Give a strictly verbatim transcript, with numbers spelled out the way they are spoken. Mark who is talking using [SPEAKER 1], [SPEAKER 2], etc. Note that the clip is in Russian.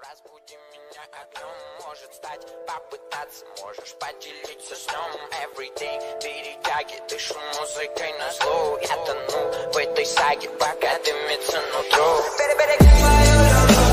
[SPEAKER 1] Разбуди меня огнем, может стать, попытаться, можешь поделиться сном. Everyday перетяги, дышу музыкой на зло. Я тону в этой саге, пока дымится нутро. Перебереги мою любовь.